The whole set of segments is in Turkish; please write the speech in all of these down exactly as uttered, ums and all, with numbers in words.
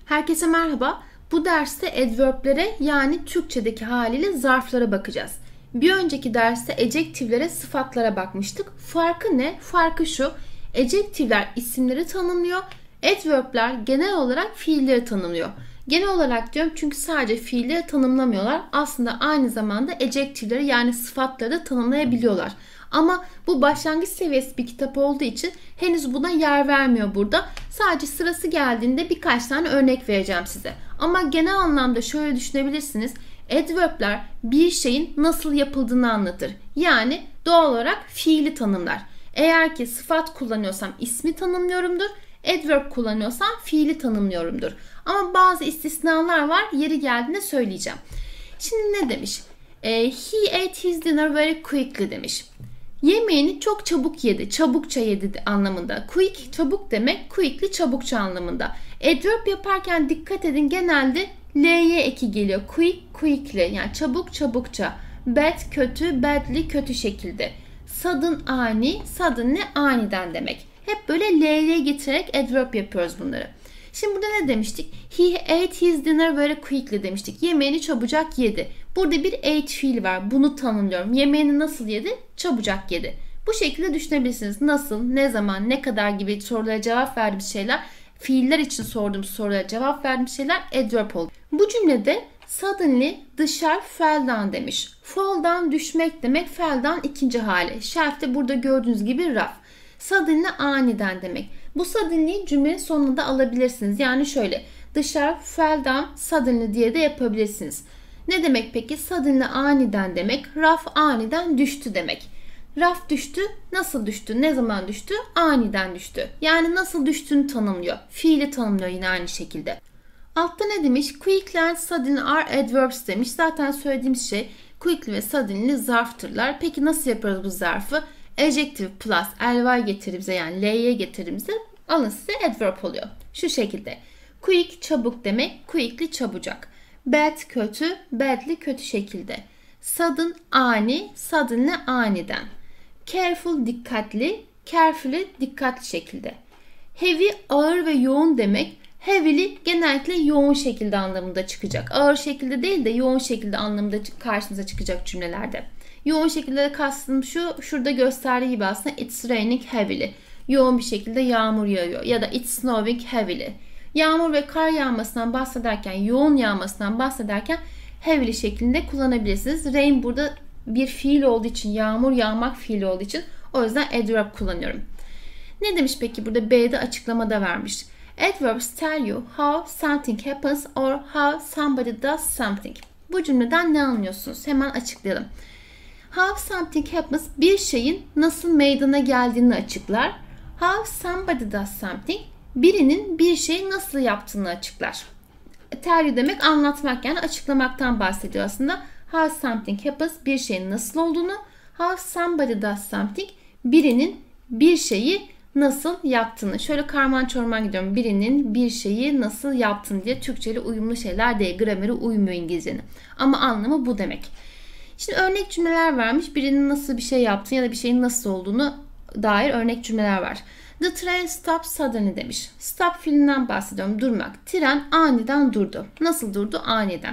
Herkese merhaba. Bu derste adverb'lere yani Türkçedeki haliyle zarflara bakacağız. Bir önceki derste adjective'lere, sıfatlara bakmıştık. Farkı ne? Farkı şu. Adjective'ler isimleri tanımlıyor. Adverb'ler genel olarak fiilleri tanımlıyor. Genel olarak diyorum çünkü sadece fiilleri tanımlamıyorlar. Aslında aynı zamanda adjective'leri yani sıfatları da tanımlayabiliyorlar. Ama bu başlangıç seviyesi bir kitap olduğu için henüz buna yer vermiyor burada. Sadece sırası geldiğinde birkaç tane örnek vereceğim size. Ama genel anlamda şöyle düşünebilirsiniz. Adverb'ler bir şeyin nasıl yapıldığını anlatır. Yani doğal olarak fiili tanımlar. Eğer ki sıfat kullanıyorsam ismi tanımlıyorumdur. Adverb kullanıyorsam fiili tanımlıyorumdur. Ama bazı istisnalar var. Yeri geldiğinde söyleyeceğim. Şimdi ne demiş? E, he ate his dinner very quickly demiş. Yemeğini çok çabuk yedi, çabukça yedi anlamında. Quick çabuk demek, quickly çabukça anlamında. Adverb yaparken dikkat edin genelde L'ye eki geliyor. Quick, quickly yani çabuk çabukça. Bad kötü, badly kötü şekilde. Sudden ani, sudden ne aniden demek. Hep böyle L'ye getirerek adverb yapıyoruz bunları. Şimdi burada ne demiştik? He ate his dinner very quickly demiştik. Yemeğini çabucak yedi. Burada bir ate fiili var. Bunu tanımlıyorum. Yemeğini nasıl yedi? Çabucak yedi. Bu şekilde düşünebilirsiniz. Nasıl, ne zaman, ne kadar gibi sorulara cevap verdiğimiz şeyler, fiiller için sorduğumuz sorulara cevap verdiğimiz şeyler adverb oldu. Bu cümlede suddenly dışarı fell down demiş. Fall down düşmek demek. Fell down ikinci hali. Shelf'te burada gördüğünüz gibi raf. Suddenly aniden demek. Bu suddenly'yi cümlenin sonuna da alabilirsiniz. Yani şöyle dışarı fell down suddenly diye de yapabilirsiniz. Ne demek peki? Suddenly aniden demek. Raf aniden düştü demek. Raf düştü. Nasıl düştü? Ne zaman düştü? Aniden düştü. Yani nasıl düştüğünü tanımlıyor. Fiili tanımlıyor yine aynı şekilde. Altta ne demiş? Quickly and suddenly are adverbs demiş. Zaten söylediğimiz şey quickly ve suddenly zarftırlar. Peki nasıl yapıyoruz bu zarfı? Adjective plus ly getirimize yani l'ye getirimize alın size adverb oluyor. Şu şekilde. Quick çabuk demek. Quickly çabucak. Bad kötü. Badly kötü şekilde. Sudden ani. Suddenly aniden. Careful dikkatli. Carefully dikkatli şekilde. Heavy ağır ve yoğun demek. Heavily genellikle yoğun şekilde anlamında çıkacak. Ağır şekilde değil de yoğun şekilde anlamında karşınıza çıkacak cümlelerde. Yoğun şekilde de kastım şu, şurada gösterdiği gibi aslında it's raining heavily. Yoğun bir şekilde yağmur yağıyor ya da it's snowing heavily. Yağmur ve kar yağmasından bahsederken, yoğun yağmasından bahsederken heavily şeklinde kullanabilirsiniz. Rain burada bir fiil olduğu için, yağmur yağmak fiili olduğu için o yüzden adverb kullanıyorum. Ne demiş peki burada B'de açıklamada vermiş. Adverbs tell you how something happens or how somebody does something. Bu cümleden ne anlıyorsunuz? Hemen açıklayalım. How something happens bir şeyin nasıl meydana geldiğini açıklar. How somebody does something birinin bir şeyi nasıl yaptığını açıklar. Tell you demek anlatmak yani açıklamaktan bahsediyor aslında. How something happens bir şeyin nasıl olduğunu. How somebody does something birinin bir şeyi nasıl yaptığını. Şöyle karman çorman gidiyorum. Birinin bir şeyi nasıl yaptığını diye Türkçe'yle uyumlu şeyler değil. Grameri uymuyor İngilizcenin. Ama anlamı bu demek. Şimdi örnek cümleler vermiş. Birinin nasıl bir şey yaptığını ya da bir şeyin nasıl olduğunu dair örnek cümleler var. The train stopped suddenly demiş. Stop fiilinden bahsediyorum. Durmak. Tren aniden durdu. Nasıl durdu? Aniden.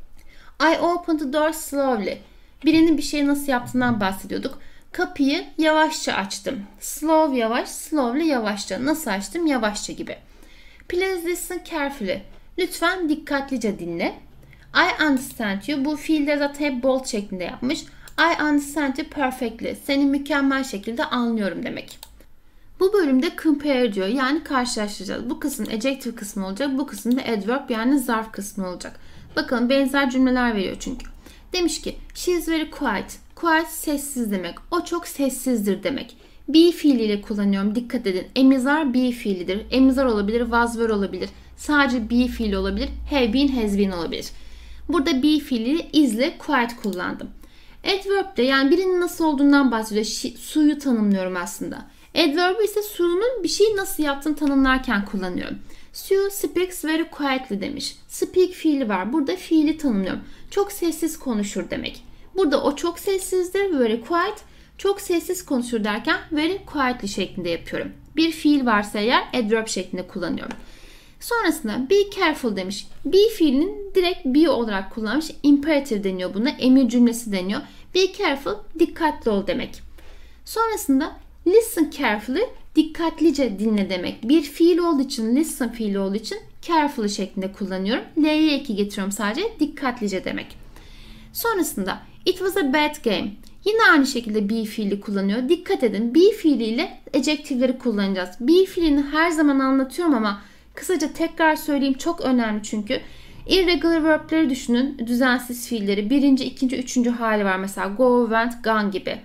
I opened the door slowly. Birinin bir şeyi nasıl yaptığından bahsediyorduk. Kapıyı yavaşça açtım. Slow yavaş, slowly yavaşça. Nasıl açtım? Yavaşça gibi. Please listen carefully. Lütfen dikkatlice dinle. I understand you. Bu fiilleri zaten hep bold şeklinde yapmış. I understand you perfectly. Seni mükemmel şekilde anlıyorum demek. Bu bölümde compare diyor. Yani karşılaştıracağız. Bu kısım adjective kısmı olacak. Bu kısım da adverb yani zarf kısmı olacak. Bakalım benzer cümleler veriyor çünkü. Demiş ki she is very quiet. Quiet sessiz demek. O çok sessizdir demek. Be fiiliyle kullanıyorum. Dikkat edin. Emizar be fiilidir. Emizar olabilir. Was were olabilir. Sadece be fiili olabilir. Have been has been olabilir. Burada be fiili is'le quiet kullandım. Adverb de yani birinin nasıl olduğundan bahsediyor. Suyu tanımlıyorum aslında. Adverb ise suyunun bir şeyi nasıl yaptığını tanımlarken kullanıyorum. Sue speaks very quietly demiş. Speak fiili var. Burada fiili tanımlıyorum. Çok sessiz konuşur demek. Burada o çok sessizdir. Very quiet. Çok sessiz konuşur derken very quietly şeklinde yapıyorum. Bir fiil varsa eğer adverb şeklinde kullanıyorum. Sonrasında be careful demiş. Be fiilinin direkt be olarak kullanmış. Imperative deniyor buna. Emir cümlesi deniyor. Be careful, dikkatli ol demek. Sonrasında listen carefully, dikkatlice dinle demek. Bir fiil olduğu için, listen fiili olduğu için carefully şeklinde kullanıyorum. L'ye eki getiriyorum sadece. Dikkatlice demek. Sonrasında it was a bad game. Yine aynı şekilde be fiili kullanıyor. Dikkat edin, be fiiliyle adjektifleri kullanacağız. Be fiilini her zaman anlatıyorum ama kısaca tekrar söyleyeyim, çok önemli çünkü. Irregular verb'leri düşünün, düzensiz fiilleri. Birinci, ikinci, üçüncü hali var mesela. Go, went, gone gibi.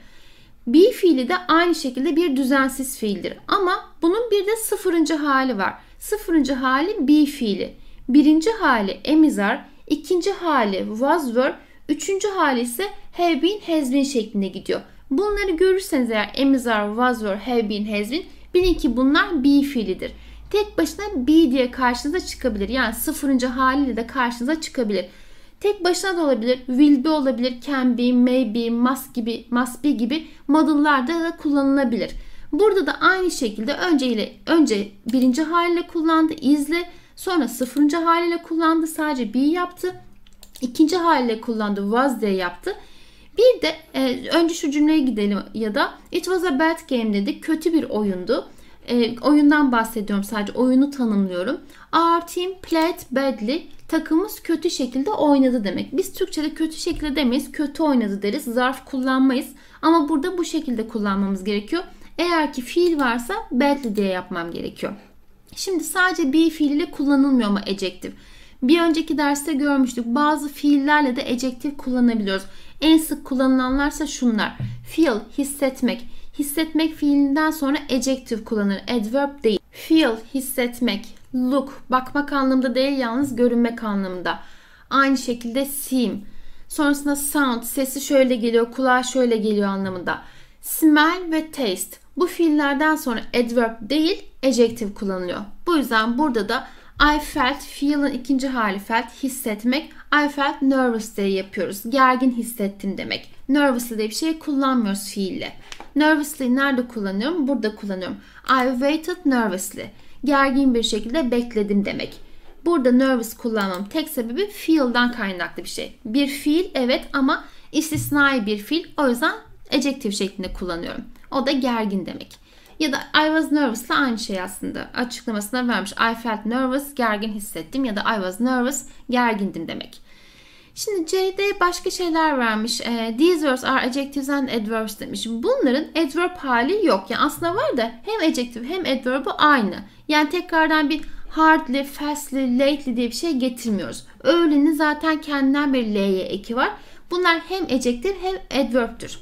Be fiili de aynı şekilde bir düzensiz fiildir. Ama bunun bir de sıfırıncı hali var. Sıfırıncı hali be fiili. Birinci hali am is are, ikinci hali was were, üçüncü hali ise have been has been şeklinde gidiyor. Bunları görürseniz eğer am is are, was were, have been, has been, bilin ki bunlar be fiilidir. Tek başına be diye karşınıza çıkabilir. Yani sıfırıncı haliyle de karşınıza çıkabilir. Tek başına da olabilir. Will be olabilir. Can be, may be, must gibi, must be gibi model'larda da kullanılabilir. Burada da aynı şekilde önce ile önce birinci haliyle kullandı, is'le, sonra sıfırıncı haliyle kullandı, sadece be yaptı. İkinci haliyle kullandı, was diye yaptı. Bir de e, önce şu cümleye gidelim ya da it was a bad game dedi. Kötü bir oyundu. E, oyundan bahsediyorum, sadece oyunu tanımlıyorum. Our team played badly. Takımımız kötü şekilde oynadı demek. Biz Türkçe'de kötü şekilde demeyiz, kötü oynadı deriz. Zarf kullanmayız. Ama burada bu şekilde kullanmamız gerekiyor. Eğer ki fiil varsa badly diye yapmam gerekiyor. Şimdi sadece be fiiliyle kullanılmıyor mu adjektif? Bir önceki derste görmüştük. Bazı fiillerle de adjektif kullanabiliyoruz. En sık kullanılanlarsa şunlar. Feel, hissetmek. Hissetmek fiilinden sonra adjektif kullanılır. Adverb değil. Feel, hissetmek. Look, bakmak anlamında değil, yalnız görünmek anlamında. Aynı şekilde seem. Sonrasında sound, sesi şöyle geliyor, kulağa şöyle geliyor anlamında. Smell ve taste. Bu fiillerden sonra adverb değil, adjektif kullanılıyor. Bu yüzden burada da I felt, feel'ın ikinci hali felt, hissetmek. I felt nervous diye yapıyoruz. Gergin hissettim demek. Nervously diye bir şey kullanmıyoruz fiille. Nervously nerede kullanıyorum? Burada kullanıyorum. I waited nervously. Gergin bir şekilde bekledim demek. Burada nervous kullanmam tek sebebi feel'dan kaynaklı bir şey. Bir fiil evet ama istisnai bir fiil. O yüzden adjektif şeklinde kullanıyorum. O da gergin demek. Ya da I was nervous'la aynı şey aslında. Açıklamasına vermiş. I felt nervous, gergin hissettim. Ya da I was nervous, gergindim demek. Şimdi C'de başka şeyler vermiş. E, These words are adjectives and adverbs demiş. Bunların adverb hali yok. Yani aslında var da hem adjective hem adverb'ı aynı. Yani tekrardan bir hardly, fastly, lately diye bir şey getirmiyoruz. Öğlenin zaten kendinden bir L'ye eki var. Bunlar hem adjective hem adverb'tür.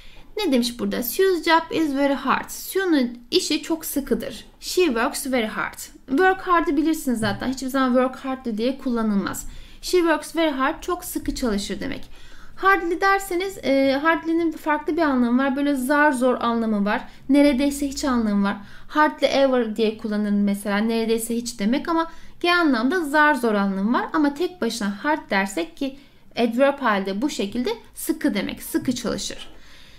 Ne demiş burada? Sue's job is very hard. Sue'nun işi çok sıkıdır. She works very hard. Work hard'ı bilirsiniz zaten. Hiçbir zaman work hard diye kullanılmaz. She works very hard. Çok sıkı çalışır demek. Hardly derseniz e, hardly'nin farklı bir anlamı var. Böyle zar zor anlamı var. Neredeyse hiç anlamı var. Hardly ever diye kullanılır mesela. Neredeyse hiç demek ama genel anlamda zar zor anlamı var. Ama tek başına hard dersek ki adverb halde bu şekilde sıkı demek. Sıkı çalışır.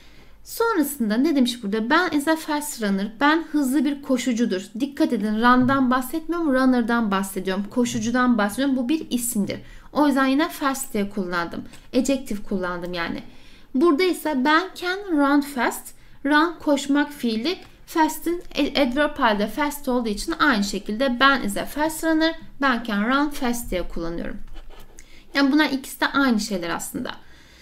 Sonrasında ne demiş burada? Ben is a fast runner. Ben hızlı bir koşucudur. Dikkat edin, run'dan bahsetmiyorum, runner'dan bahsediyorum. Koşucudan bahsediyorum. Bu bir isimdir. O yüzden yine fast diye kullandım. Adjective kullandım yani. Burada ise ben can run fast. Run koşmak fiili. Fast'in adverb halde fast olduğu için aynı şekilde ben is a fast runner. Ben can run fast diye kullanıyorum. Yani bunlar ikisi de aynı şeyler aslında.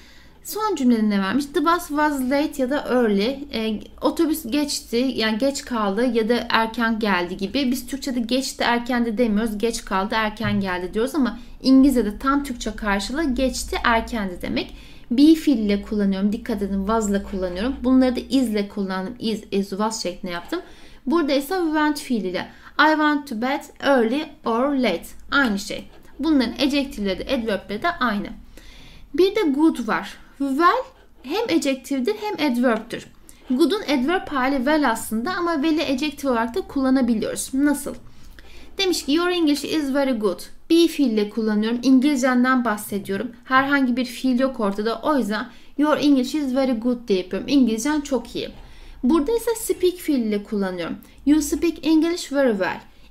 Son cümlede ne vermiş? The bus was late ya da early. E, otobüs geçti, yani geç kaldı ya da erken geldi gibi. Biz Türkçe'de geçti erken de demiyoruz. Geç kaldı erken geldi diyoruz ama İngilizce'de tam Türkçe karşılığı geçti erkendi demek. Be fiiliyle kullanıyorum. Dikkat edin, was'la kullanıyorum. Bunları da is'le kullandım. Is, is, was şeklinde yaptım. Burada ise went fiiliyle. I went to bed early or late. Aynı şey. Bunların adjective'leri de adverb'leri de aynı. Bir de good var. Well hem adjective'dir hem adverb'tür. Good'un adverb hali well aslında ama well'i adjective olarak da kullanabiliyoruz. Nasıl? Demiş ki your English is very good. Be fiille kullanıyorum. İngilizcenden bahsediyorum. Herhangi bir fiil yok ortada. O yüzden your English is very good diye yapıyorum. İngilizcen çok iyi. Burada ise speak fiiliyle kullanıyorum. You speak English very well.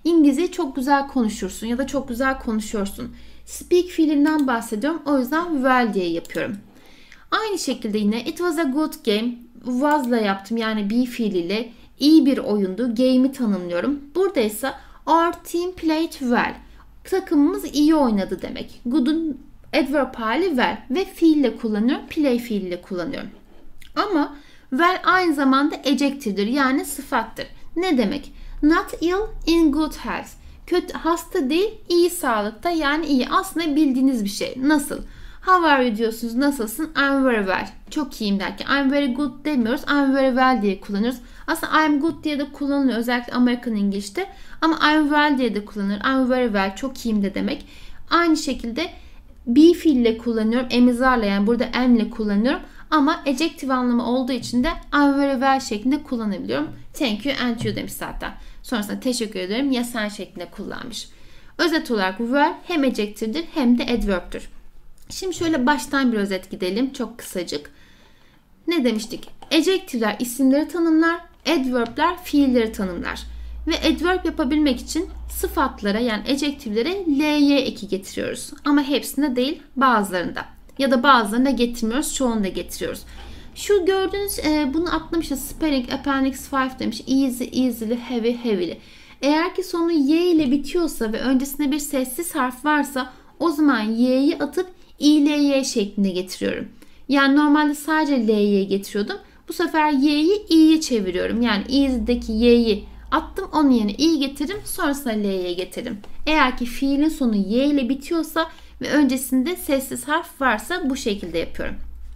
İngilizceyi çok güzel konuşursun ya da çok güzel konuşuyorsun. Speak fiilinden bahsediyorum. O yüzden well diye yapıyorum. Aynı şekilde yine it was a good game. Was'la yaptım yani be fiiliyle. İyi bir oyundu. Game'i tanımlıyorum. Burada ise our team played well. Takımımız iyi oynadı demek. Good'un adverb hali well ve fiille kullanıyorum. Play fiiliyle kullanıyorum. Ama well aynı zamanda adjective'dir yani sıfattır. Ne demek? Not ill, in good health. Kötü, hasta değil, iyi sağlıkta yani iyi. Aslında bildiğiniz bir şey. Nasıl? How are you diyorsunuz. Nasılsın? I'm very well. Çok iyiyim derken I'm very good demiyoruz. I'm very well diye kullanıyoruz. Aslında I'm good diye de kullanılıyor. Özellikle American English'te. Ama I'm well diye de kullanılır. I'm very well. Çok iyiyim de demek. Aynı şekilde be fiille kullanıyorum. Emizarla yani burada am ile kullanıyorum. Ama adjective anlamı olduğu için de I'm very well şeklinde kullanabiliyorum. Thank you and you demiş zaten. Sonrasında teşekkür ederim ya sen şeklinde kullanmış. Özet olarak well hem adjective'dir hem de adverb'tür. Şimdi şöyle baştan bir özet gidelim. Çok kısacık. Ne demiştik? Adjective'ler isimleri tanımlar. Adverb'ler fiilleri tanımlar. Ve adverb yapabilmek için sıfatlara yani adjective'lere ly eki getiriyoruz. Ama hepsinde değil bazılarında. Ya da bazılarında getirmiyoruz. Çoğunda getiriyoruz. Şu gördüğünüz e, bunu atlamışız. Spelling Appendix beş demiş. Easy, easily, heavy, heavily. Eğer ki sonu y ile bitiyorsa ve öncesinde bir sessiz harf varsa o zaman y'yi atıp ily şeklinde getiriyorum. Yani normalde sadece ly'yi getiriyordum. Bu sefer y'yi i'ye çeviriyorum. Yani easy'deki y'yi attım. Onun yerine i getirdim. Sonrasında l'ye getirdim. Eğer ki fiilin sonu y ile bitiyorsa ve öncesinde sessiz harf varsa bu şekilde yapıyorum.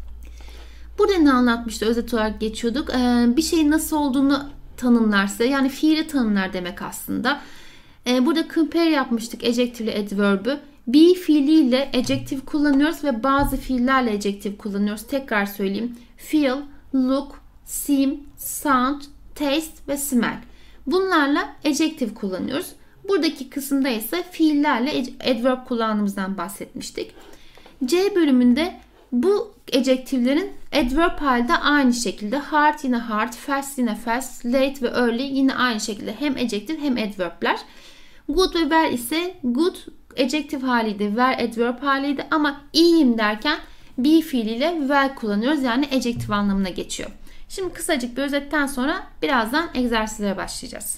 Burada ne anlatmıştı? Özet olarak geçiyorduk. Ee, bir şeyin nasıl olduğunu tanımlarsa yani fiili tanımlar demek aslında. Ee, burada compare yapmıştık adjective ile adverb'ü. Be fiiliyle adjective kullanıyoruz ve bazı fiillerle adjective kullanıyoruz. Tekrar söyleyeyim. Feel, look, seem, sound, taste ve smell. Bunlarla adjective kullanıyoruz. Buradaki kısımda ise fiillerle adverb kullandığımızdan bahsetmiştik. C bölümünde bu adjective'lerin adverb halde aynı şekilde hard yine hard, fast yine fast, late ve early yine aynı şekilde hem adjective hem adverb'ler. Good ve well ise good adjective haliydi, well adverb haliydi ama iyiyim derken be fiiliyle well kullanıyoruz yani adjective anlamına geçiyor. Şimdi kısacık bir özetten sonra birazdan egzersizlere başlayacağız.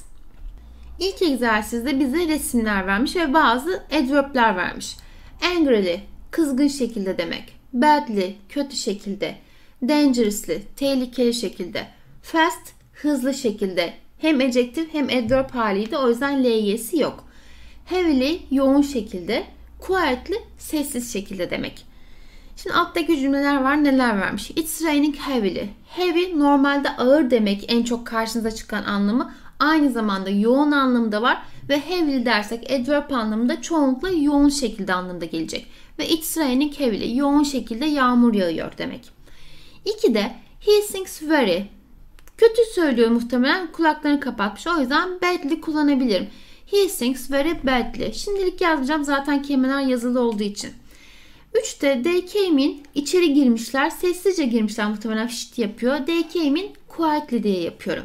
İlk egzersizde bize resimler vermiş ve bazı adverb'ler vermiş. Angrily, kızgın şekilde demek. Badly, kötü şekilde. Dangerously, tehlikeli şekilde. Fast, hızlı şekilde. Hem adjective hem adverb haliydi. O yüzden ly'si yok. Heavily, yoğun şekilde. Quietly, sessiz şekilde demek. Şimdi alttaki cümleler var. Neler vermiş? It's raining heavily. Heavy normalde ağır demek en çok karşınıza çıkan anlamı. Aynı zamanda yoğun anlamda var ve heavily dersek adverb anlamında çoğunlukla yoğun şekilde anlamda gelecek. Ve it's raining heavily yoğun şekilde yağmur yağıyor demek. İki de he sings very. Kötü söylüyor muhtemelen kulaklarını kapatmış. O yüzden badly kullanabilirim. He sings very badly. Şimdilik yazmayacağım zaten kelimeler yazılı olduğu için. Üçte they came in içeri girmişler. Sessizce girmişler muhtemelen şşt yapıyor. They came in quietly diye yapıyorum.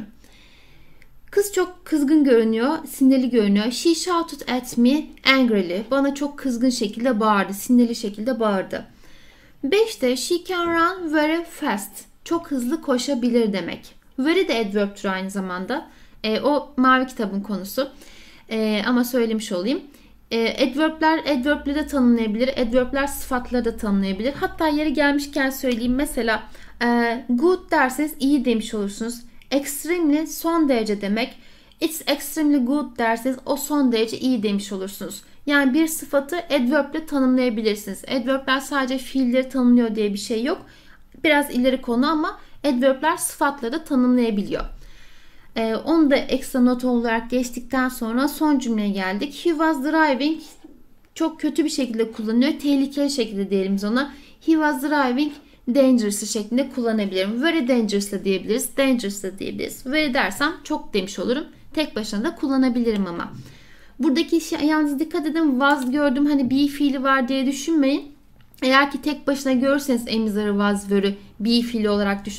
Kız çok kızgın görünüyor, sinirli görünüyor. She shouted at me angrily. Bana çok kızgın şekilde bağırdı, sinirli şekilde bağırdı. beşte she can run very fast. Çok hızlı koşabilir demek. Very de adverb'tür aynı zamanda. E, o mavi kitabın konusu. E, ama söylemiş olayım. E, adverb'ler adverb'leri de tanımlayabilir. Adverb'ler sıfatları da tanımlayabilir. Hatta yeri gelmişken söyleyeyim. Mesela e, good derseniz iyi demiş olursunuz. Extremely son derece demek. It's extremely good derseniz o son derece iyi demiş olursunuz. Yani bir sıfatı adverb ile tanımlayabilirsiniz. Adverb'ler sadece fiilleri tanımlıyor diye bir şey yok. Biraz ileri konu ama adverb'ler sıfatları da tanımlayabiliyor. Ee, onu da ekstra not olarak geçtikten sonra son cümleye geldik. He was driving çok kötü bir şekilde kullanıyor. Tehlikeli şekilde diyelim biz ona. He was driving dangerous şeklinde kullanabilirim. Very dangerous da diyebiliriz. Dangerous da diyebiliriz. Very dersem çok demiş olurum. Tek başına da kullanabilirim ama. Buradaki şey, yalnız dikkat edin. Was gördüm hani be fiili var diye düşünmeyin. Eğer ki tek başına görürseniz emizarı was vere'ü be fiili olarak düşünün.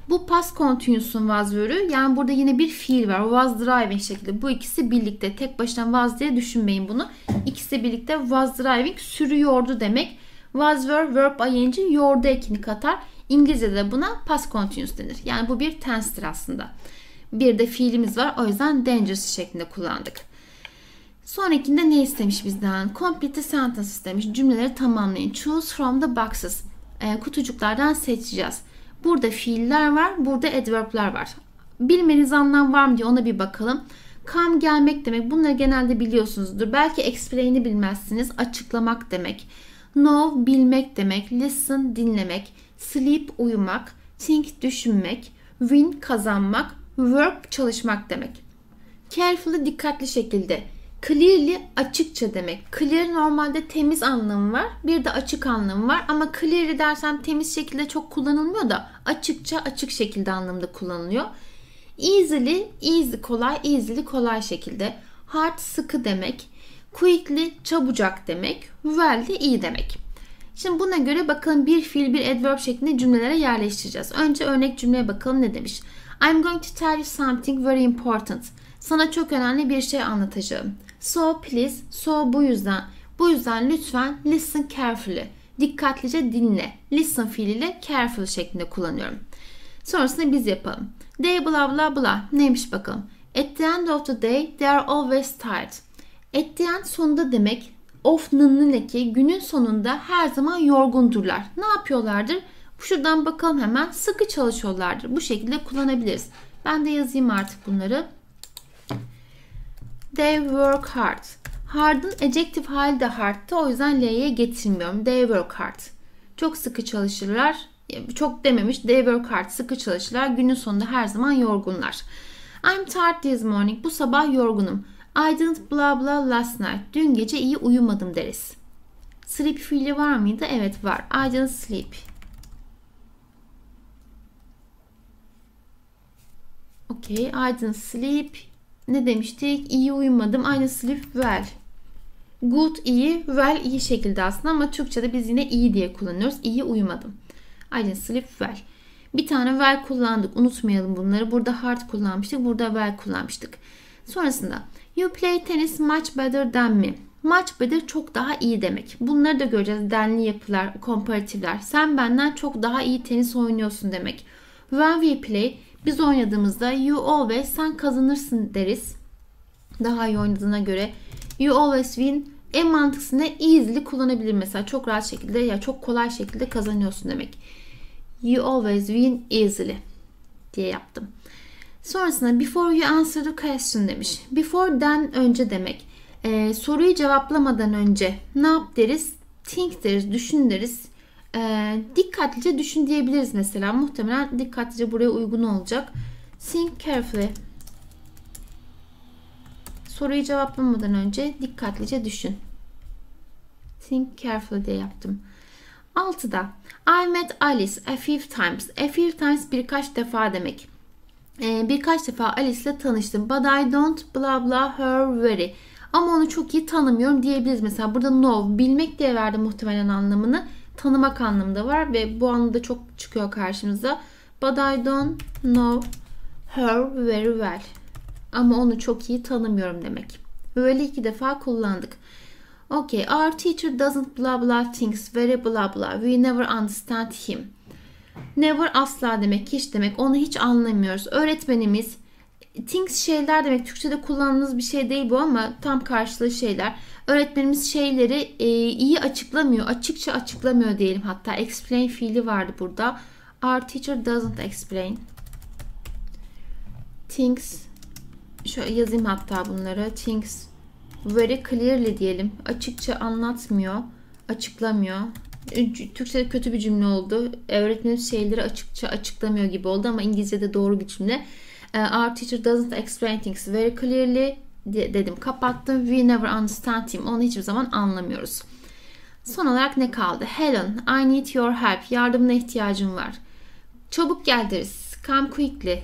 Bu past continuous'un was verb'ü. Yani burada yine bir fiil var. Was driving şekilde. Bu ikisi birlikte. Tek başına was diye düşünmeyin bunu. İkisi birlikte was driving sürüyordu demek. Was were verb ing yordu ekini katar. İngilizce'de de buna past continuous denir. Yani bu bir tense'tir aslında. Bir de fiilimiz var. O yüzden dangerous şeklinde kullandık. Sonrakinde ne istemiş bizden? Complete the sentence istemiş. Cümleleri tamamlayın. Choose from the boxes. E, kutucuklardan seçeceğiz. Burada fiiller var. Burada adverb'ler var. Bilmeniz anlam var mı diye ona bir bakalım. Come gelmek demek. Bunları genelde biliyorsunuzdur. Belki explain'i bilmezsiniz. Açıklamak demek. Know bilmek demek. Listen dinlemek. Sleep uyumak. Think düşünmek. Win kazanmak. Work çalışmak demek. Carefully dikkatli şekilde. Clearly açıkça demek. Clear normalde temiz anlamı var. Bir de açık anlamı var. Ama clearly dersem temiz şekilde çok kullanılmıyor da açıkça açık şekilde anlamda kullanılıyor. Easily, easy kolay, easily kolay şekilde. Hard sıkı demek. Quickly çabucak demek. Well de iyi demek. Şimdi buna göre bakalım bir fiil bir adverb şeklinde cümlelere yerleştireceğiz. Önce örnek cümleye bakalım ne demiş. I'm going to tell you something very important. Sana çok önemli bir şey anlatacağım. So please, so bu yüzden, bu yüzden lütfen listen carefully. Dikkatlice dinle. Listen fiiliyle careful şeklinde kullanıyorum. Sonrasında biz yapalım. They blah blah blah. Neymiş bakalım. At the end of the day they are always tired. At the end sonunda demek. Of nınlı ki günün sonunda her zaman yorgundurlar. Ne yapıyorlardır? Şuradan bakalım hemen. Sıkı çalışıyorlardır. Bu şekilde kullanabiliriz. Ben de yazayım artık bunları. They work hard. Hard'ın adjective hali de hard'tı. O yüzden L'ye getirmiyorum. They work hard. Çok sıkı çalışırlar. Çok dememiş. They work hard. Sıkı çalışırlar. Günün sonunda her zaman yorgunlar. I'm tired this morning. Bu sabah yorgunum. I didn't blah blah last night. Dün gece iyi uyumadım deriz. Sleep fiili var mıydı? Evet var. I didn't sleep. Okay. I didn't sleep. Ne demiştik? İyi uyumadım. I didn't sleep well. Good iyi. Well iyi şekilde aslında ama Türkçe'de biz yine iyi diye kullanıyoruz. İyi uyumadım. I didn't sleep well. Bir tane well kullandık. Unutmayalım bunları. Burada hard kullanmıştık. Burada well kullanmıştık. Sonrasında you play tennis much better than me. Much better çok daha iyi demek. Bunları da göreceğiz. Denli yapılar, komparatifler. Sen benden çok daha iyi tenis oynuyorsun demek. When we play biz oynadığımızda you always sen kazanırsın deriz. Daha iyi oynadığına göre you always win en mantıksını easily kullanabilir mesela. Çok rahat şekilde ya çok kolay şekilde kazanıyorsun demek. You always win easily diye yaptım. Sonrasında before you answer the question demiş. Before'den önce demek. Ee, soruyu cevaplamadan önce ne yap deriz? Think deriz, düşün deriz. Ee, dikkatlice düşün diyebiliriz mesela. Muhtemelen dikkatlice buraya uygun olacak. Think carefully. Soruyu cevaplamadan önce dikkatlice düşün. Think carefully diye yaptım. altıda I met Alice a few times. A few times birkaç defa demek. Ee, birkaç defa Alice ile tanıştım. But I don't blah blah her very. Ama onu çok iyi tanımıyorum diyebiliriz. Mesela burada know, bilmek diye verdi muhtemelen anlamını. Tanımak anlamında var ve bu anlamda çok çıkıyor karşımıza. But I don't know her very well. Ama onu çok iyi tanımıyorum demek. Böyle iki defa kullandık. Okay, our teacher doesn't blah blah things very blah blah. We never understand him. Never asla demek, hiç demek. Onu hiç anlamıyoruz. Öğretmenimiz things şeyler demek. Türkçe'de kullandığımız bir şey değil bu ama tam karşılığı şeyler. Öğretmenimiz şeyleri e, iyi açıklamıyor. Açıkça açıklamıyor diyelim. Hatta explain fiili vardı burada. Our teacher doesn't explain things. Şöyle yazayım hatta bunları. Things very clearly diyelim. Açıkça anlatmıyor. Açıklamıyor. Türkçe'de kötü bir cümle oldu. Öğretmenimiz şeyleri açıkça açıklamıyor gibi oldu ama İngilizce'de doğru bir cümle. Our teacher doesn't explain things very clearly dedim. Kapattım. We never understand him. Onu hiçbir zaman anlamıyoruz. Son olarak ne kaldı? Helen, I need your help. Yardımına ihtiyacım var. Çabuk gel deriz. Come quickly.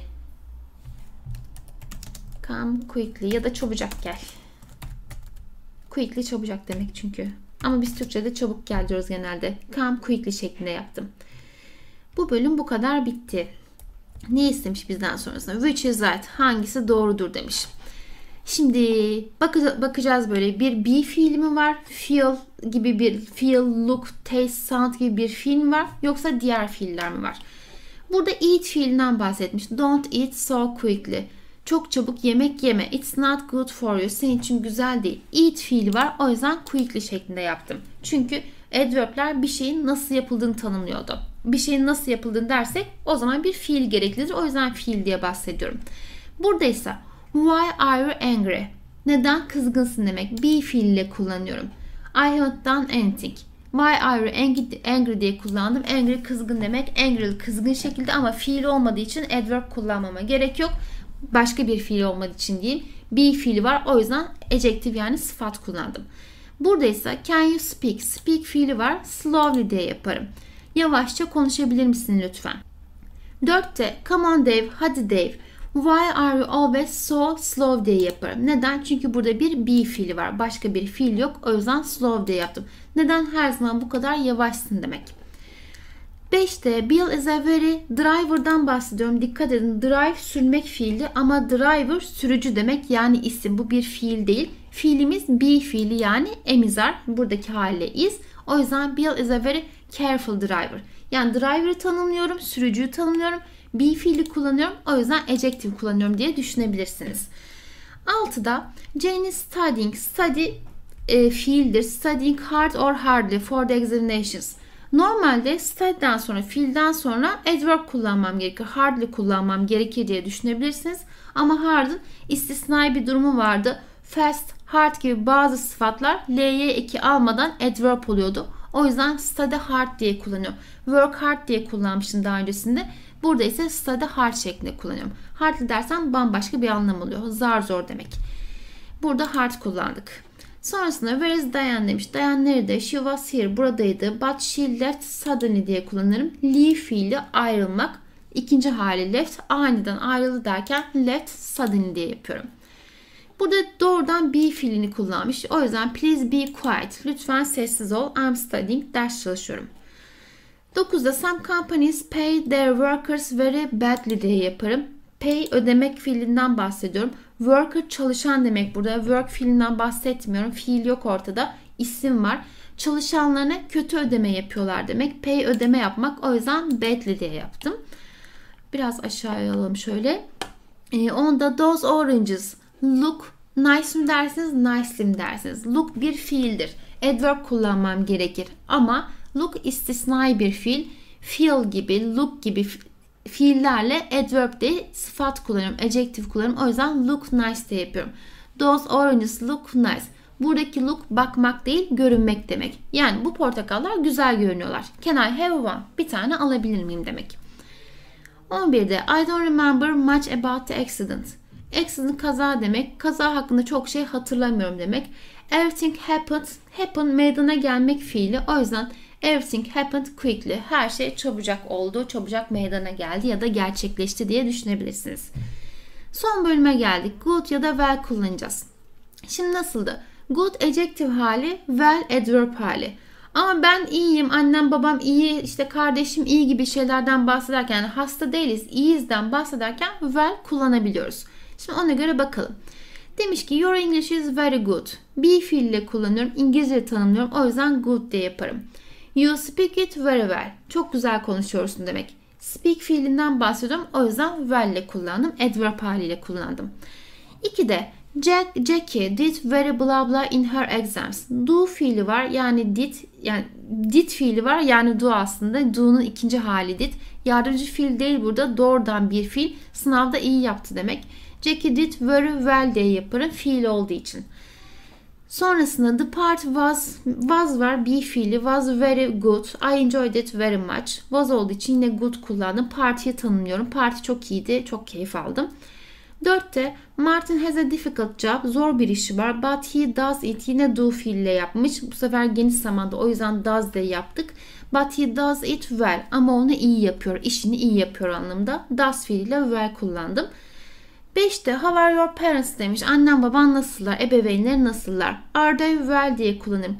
Come quickly ya da çabucak gel. Quickly çabucak demek çünkü. Ama biz Türkçe'de çabuk gel diyoruz genelde. Come quickly şeklinde yaptım. Bu bölüm bu kadar bitti. Ne istemiş bizden sonrasında? Which is right? Hangisi doğrudur demiş. Şimdi bakacağız böyle bir be fiili mi var? Feel gibi bir feel, look, taste, sound gibi bir fiil mi var? Yoksa diğer fiiller mi var? Burada eat fiilinden bahsetmiş. Don't eat so quickly. Çok çabuk yemek yeme. It's not good for you. Senin için güzel değil. Eat fiili var. O yüzden quickly şeklinde yaptım. Çünkü adverb'ler bir şeyin nasıl yapıldığını tanımlıyordu. Bir şeyin nasıl yapıldığını dersek o zaman bir fiil gereklidir. O yüzden fiil diye bahsediyorum. Burada ise why are you angry? Neden kızgınsın demek. Be fiiliyle kullanıyorum. I haven't done anything. Why are you angry, angry diye kullandım. Angry kızgın demek. Angry kızgın şekilde ama fiil olmadığı için adverb kullanmama gerek yok. Başka bir fiil olmadığı için diyeyim. Be fiili var. O yüzden adjective yani sıfat kullandım. Burada ise can you speak? Speak fiili var. Slowly diye yaparım. Yavaşça konuşabilir misin lütfen? dörtte come on Dave, hadi Dave. Why are you always so slow diye yaparım. Neden? Çünkü burada bir be fiili var. Başka bir fiil yok. O yüzden slow diye yaptım. Neden her zaman bu kadar yavaşsın demek. beşte Bill is a very driver'dan bahsediyorum. Dikkat edin, drive sürmek fiili ama driver sürücü demek yani isim. Bu bir fiil değil. Fiilimiz be fiili yani emizar. Buradaki haliyle is. O yüzden Bill is a very careful driver. Yani driver'ı tanımlıyorum, sürücüyü tanımlıyorum. Be fiili kullanıyorum. O yüzden adjective kullanıyorum diye düşünebilirsiniz. altıda Jane is studying. Study e, fiildir. Studying hard or hardly for the examinations. Normalde study'den sonra, fiilden sonra adverb kullanmam gerekir. Hardly kullanmam gerekir diye düşünebilirsiniz. Ama hard'ın istisnai bir durumu vardı. Fast, hard gibi bazı sıfatlar L'ye eki almadan adverb oluyordu. O yüzden study hard diye kullanıyorum. Work hard diye kullanmıştım daha öncesinde. Burada ise study hard şeklinde kullanıyorum. Hardly dersem bambaşka bir anlam oluyor. Zar zor demek. Burada hard kullandık. Sonrasında where is Diane demiş. Diane nerede? She was here. Buradaydı. But she left suddenly diye kullanırım. Leave fiili ayrılmak. İkinci hali left. Aniden ayrıldı derken left suddenly diye yapıyorum. Burada doğrudan be fiilini kullanmış. O yüzden please be quiet. Lütfen sessiz ol. I'm studying. Ders çalışıyorum. dokuzda some companies pay their workers very badly diye yaparım. Pay ödemek fiilinden bahsediyorum. Worker çalışan demek burada. Work fiilinden bahsetmiyorum. Fiil yok ortada. İsim var. Çalışanlarına kötü ödeme yapıyorlar demek. Pay ödeme yapmak. O yüzden badly diye yaptım. Biraz aşağıya alalım şöyle. Ee, onda those oranges look nice mi dersiniz, nicely mi dersiniz? Look bir fiildir. Adverb kullanmam gerekir. Ama look istisnai bir fiil. Feel gibi, look gibi fiillerle adverb de sıfat kullanıyorum. Adjective kullanıyorum. O yüzden look nice diye yapıyorum. Those oranges look nice. Buradaki look bakmak değil, görünmek demek. Yani bu portakallar güzel görünüyorlar. Can I have one? Bir tane alabilir miyim demek. on birde I don't remember much about the accident. Accident kaza demek. Kaza hakkında çok şey hatırlamıyorum demek. Everything happened. Happen meydana gelmek fiili. O yüzden everything happened quickly. Her şey çabucak oldu, çabucak meydana geldi ya da gerçekleşti diye düşünebilirsiniz. Son bölüme geldik. Good ya da well kullanacağız. Şimdi nasıldı? Good adjective hali, well adverb hali. Ama ben iyiyim, annem babam iyi, işte kardeşim iyi gibi şeylerden bahsederken, yani hasta değiliz, iyiyizden bahsederken well kullanabiliyoruz. Şimdi ona göre bakalım. Demiş ki your English is very good. Be fiiliyle kullanıyorum. İngilizce tanımlıyorum. O yüzden good diye yaparım. You speak it very well. Çok güzel konuşuyorsun demek. Speak fiilinden bahsediyorum. O yüzden well ile kullandım. Adverb haliyle kullandım. ikide Jack, Jackie did very blah blah in her exams. Do fiili var. Yani did, yani did fiili var. Yani do aslında. Do'nun ikinci hali did. Yardımcı fiil değil burada. Doğrudan bir fiil. Sınavda iyi yaptı demek. Jackie did very well diye yaparım. Fiil olduğu için. Sonrasında the part was, was var. Be fiili was very good. I enjoyed it very much. Was olduğu için yine good kullandım. Party'yi tanımlıyorum. Parti çok iyiydi. Çok keyif aldım. dörtte Martin has a difficult job. Zor bir işi var. But he does it. Yine do fiille yapmış. Bu sefer geniş zamanda. O yüzden does diye yaptık. But he does it well. Ama onu iyi yapıyor. İşini iyi yapıyor anlamında. Does fiiliyle well kullandım. beşte how are your parents demiş. Annem baban nasıllar? Ebeveynleri nasıllar? Are they well diye kullanırım.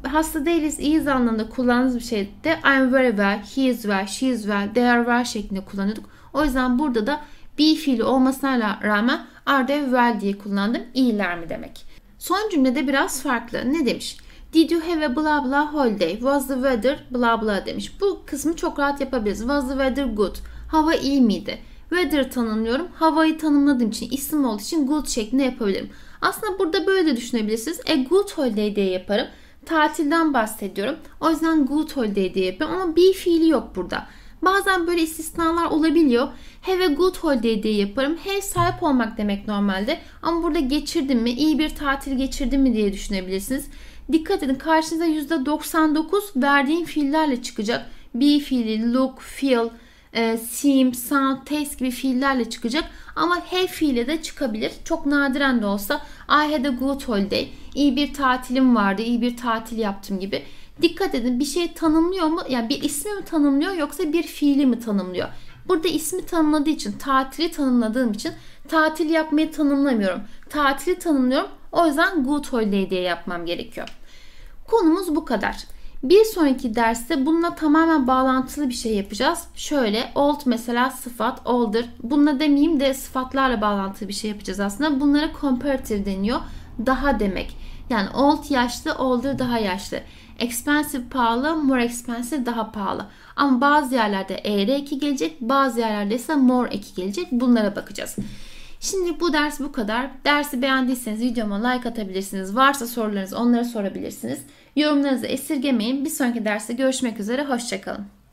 hasta değiliz, iyiyiz anlamında kullandığımız bir şeyde I'm very well, he is well, she is well, they are well şeklinde kullanıyorduk. O yüzden burada da be fiili olmasına rağmen are they well diye kullandım. İyiler mi demek. Son cümlede biraz farklı. Ne demiş? Did you have a blah blah holiday? Was the weather blah blah demiş. Bu kısmı çok rahat yapabiliriz. Was the weather good? Hava iyi miydi? Weather'ı tanımlıyorum. Havayı tanımladığım için, isim olduğu için good şeklinde yapabilirim. Aslında burada böyle de düşünebilirsiniz. A good holiday diye yaparım. Tatilden bahsediyorum. O yüzden good holiday diye yapıyorum. Ama be fiili yok burada. Bazen böyle istisnalar olabiliyor. Have a good holiday diye yaparım. Have sahip olmak demek normalde. Ama burada geçirdim mi, iyi bir tatil geçirdim mi diye düşünebilirsiniz. Dikkat edin, karşınıza yüzde doksan dokuz verdiğim fiillerle çıkacak. Be fiili, look, feel, e, seem, sound, taste gibi fiillerle çıkacak. Ama have fiili de çıkabilir. Çok nadiren de olsa I had a good holiday. İyi bir tatilim vardı, iyi bir tatil yaptım gibi. Dikkat edin, bir şey tanımlıyor mu? Yani bir ismi mi tanımlıyor yoksa bir fiili mi tanımlıyor? Burada ismi tanımladığı için, tatili tanımladığım için tatil yapmayı tanımlamıyorum. Tatili tanımlıyorum. O yüzden good holiday diye yapmam gerekiyor. Konumuz bu kadar. Bir sonraki derste bununla tamamen bağlantılı bir şey yapacağız. Şöyle old mesela sıfat, older. Bununla demeyeyim de sıfatlarla bağlantılı bir şey yapacağız aslında. Bunlara comparative deniyor. Daha demek. Yani old yaşlı, older daha yaşlı. Expensive pahalı, more expensive daha pahalı. Ama bazı yerlerde er eki gelecek, bazı yerlerde ise more eki gelecek. Bunlara bakacağız. Şimdi bu ders bu kadar. Dersi beğendiyseniz videoma like atabilirsiniz. Varsa sorularınız onlara sorabilirsiniz. Yorumlarınızı esirgemeyin. Bir sonraki derste görüşmek üzere. Hoşça kalın.